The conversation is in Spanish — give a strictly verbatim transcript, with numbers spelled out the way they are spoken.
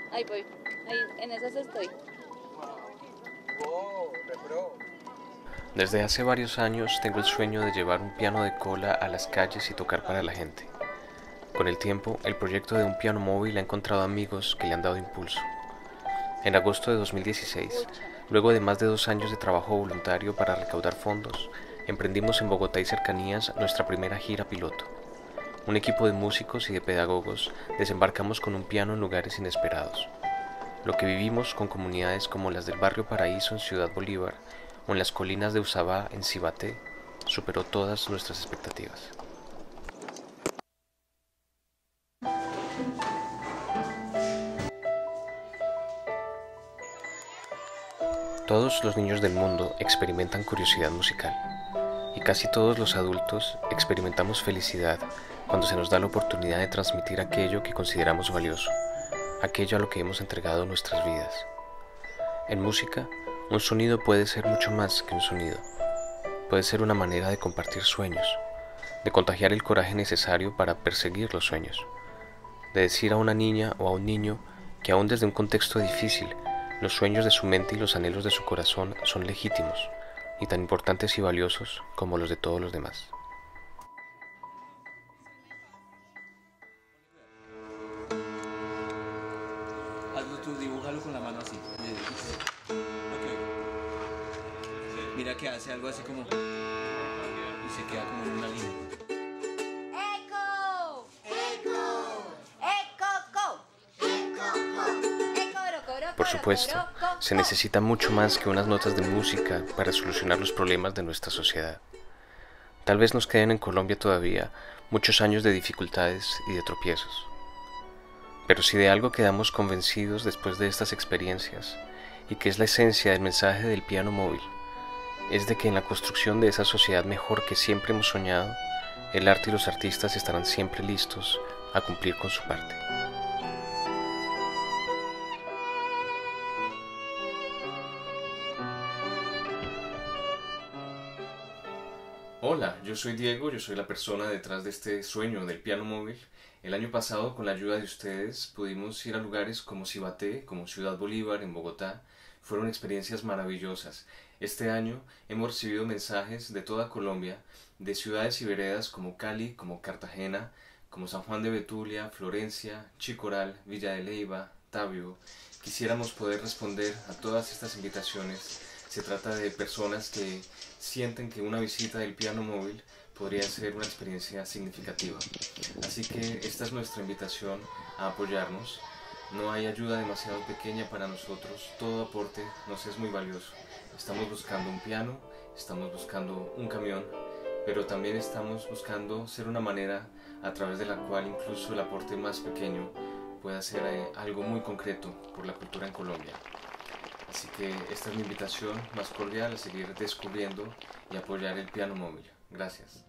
Ahí voy, ahí en esas estoy. Wow, re pro. Desde hace varios años tengo el sueño de llevar un piano de cola a las calles y tocar para la gente. Con el tiempo, el proyecto de un piano móvil ha encontrado amigos que le han dado impulso. En agosto de dos mil dieciséis, Pucha. luego de más de dos años de trabajo voluntario para recaudar fondos, emprendimos en Bogotá y cercanías nuestra primera gira piloto. Un equipo de músicos y de pedagogos desembarcamos con un piano en lugares inesperados. Lo que vivimos con comunidades como las del barrio Paraíso en Ciudad Bolívar o en las colinas de Usabá en Cibaté superó todas nuestras expectativas. Todos los niños del mundo experimentan curiosidad musical y casi todos los adultos experimentamos felicidad cuando se nos da la oportunidad de transmitir aquello que consideramos valioso, aquello a lo que hemos entregado nuestras vidas. En música, un sonido puede ser mucho más que un sonido. Puede ser una manera de compartir sueños, de contagiar el coraje necesario para perseguir los sueños, de decir a una niña o a un niño que aún desde un contexto difícil, los sueños de su mente y los anhelos de su corazón son legítimos y tan importantes y valiosos como los de todos los demás. Hazlo tú, dibújalo con la mano así. Ok. Mira que hace algo así como. Y se queda como en una línea. ¡Eco! ¡Eco! ¡Eco! ¡Co! ¡Eco! ¡Coro! Por supuesto, se necesita mucho más que unas notas de música para solucionar los problemas de nuestra sociedad. Tal vez nos queden en Colombia todavía muchos años de dificultades y de tropiezos. Pero si de algo quedamos convencidos después de estas experiencias, y que es la esencia del mensaje del piano móvil, es de que en la construcción de esa sociedad mejor que siempre hemos soñado, el arte y los artistas estarán siempre listos a cumplir con su parte. Hola, yo soy Diego, yo soy la persona detrás de este sueño del piano móvil. El año pasado, con la ayuda de ustedes, pudimos ir a lugares como Cibaté, como Ciudad Bolívar, en Bogotá. Fueron experiencias maravillosas. Este año hemos recibido mensajes de toda Colombia, de ciudades y veredas como Cali, como Cartagena, como San Juan de Betulia, Florencia, Chicoral, Villa de Leyva, Tabio. Quisiéramos poder responder a todas estas invitaciones. Se trata de personas que sienten que una visita del piano móvil podría ser una experiencia significativa. Así que esta es nuestra invitación a apoyarnos. No hay ayuda demasiado pequeña para nosotros, todo aporte nos es muy valioso. Estamos buscando un piano, estamos buscando un camión, pero también estamos buscando ser una manera a través de la cual incluso el aporte más pequeño pueda ser eh, algo muy concreto por la cultura en Colombia. Así que esta es mi invitación más cordial a seguir descubriendo y apoyar el piano móvil. Gracias.